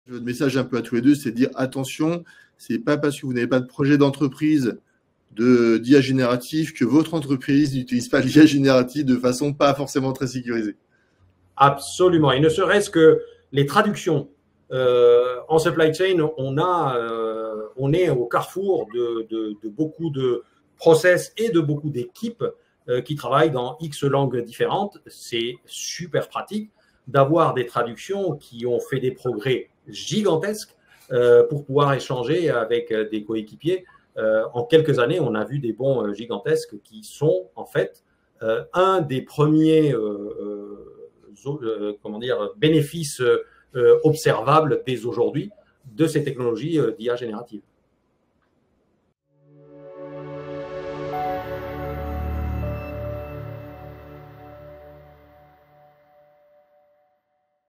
Votre message un peu à tous les deux, c'est de dire attention, c'est pas parce que vous n'avez pas de projet d'entreprise d'IA génératif que votre entreprise n'utilise pas l'IA générative de façon pas forcément très sécurisée. Absolument. Et ne serait-ce que les traductions. En supply chain, on est au carrefour de beaucoup de process et de beaucoup d'équipes qui travaillent dans X langues différentes. C'est super pratique d'avoir des traductions qui ont fait des progrès gigantesques pour pouvoir échanger avec des coéquipiers. En quelques années, on a vu des bons gigantesques qui sont en fait un des premiers comment dire, bénéfices observables dès aujourd'hui de ces technologies d'IA générative.